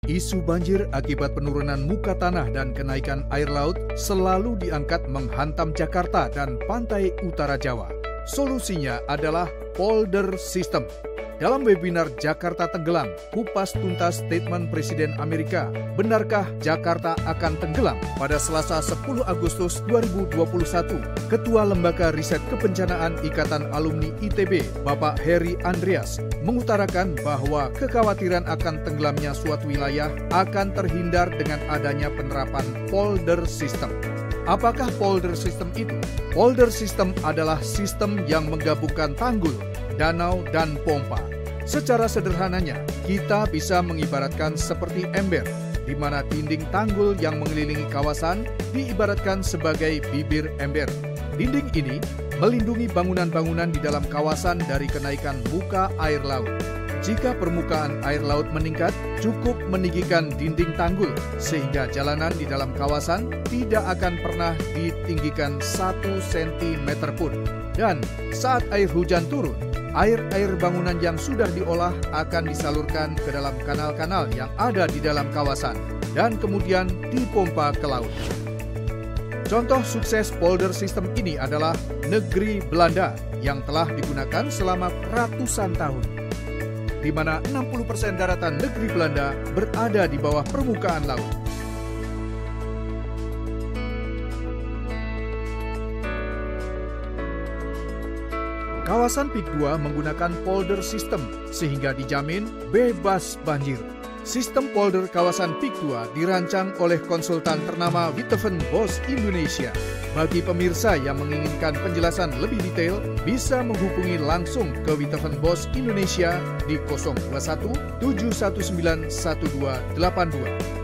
Isu banjir akibat penurunan muka tanah dan kenaikan air laut selalu diangkat menghantam Jakarta dan pantai utara Jawa. Solusinya adalah polder system. Dalam webinar Jakarta Tenggelam, kupas tuntas statement Presiden Amerika, benarkah Jakarta akan tenggelam? Pada Selasa 10 Agustus 2021, Ketua Lembaga Riset Kebencanaan Ikatan Alumni ITB, Bapak Heri Andreas, mengutarakan bahwa kekhawatiran akan tenggelamnya suatu wilayah akan terhindar dengan adanya penerapan polder system. Apakah polder system itu? Polder system adalah sistem yang menggabungkan tanggul, danau, dan pompa. Secara sederhananya, kita bisa mengibaratkan seperti ember, di mana dinding tanggul yang mengelilingi kawasan diibaratkan sebagai bibir ember. Dinding ini melindungi bangunan-bangunan di dalam kawasan dari kenaikan muka air laut. Jika permukaan air laut meningkat, cukup meninggikan dinding tanggul, sehingga jalanan di dalam kawasan tidak akan pernah ditinggikan 1 cm pun. Dan saat air hujan turun, air-air bangunan yang sudah diolah akan disalurkan ke dalam kanal-kanal yang ada di dalam kawasan dan kemudian dipompa ke laut. Contoh sukses polder system ini adalah negeri Belanda yang telah digunakan selama ratusan tahun, di mana 60% daratan negeri Belanda berada di bawah permukaan laut. Kawasan PIK 2 menggunakan polder system sehingga dijamin bebas banjir. Sistem polder kawasan PIK 2 dirancang oleh konsultan ternama Witteveen Bos Indonesia. Bagi pemirsa yang menginginkan penjelasan lebih detail, bisa menghubungi langsung ke Witteveen Bos Indonesia di 021 719 1282.